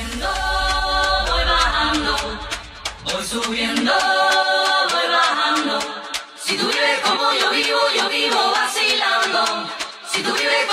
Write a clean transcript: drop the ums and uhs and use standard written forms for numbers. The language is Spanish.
subiendo, voy bajando. Voy subiendo, voy bajando. Si tú vives como yo vivo vacilando. Si tú vives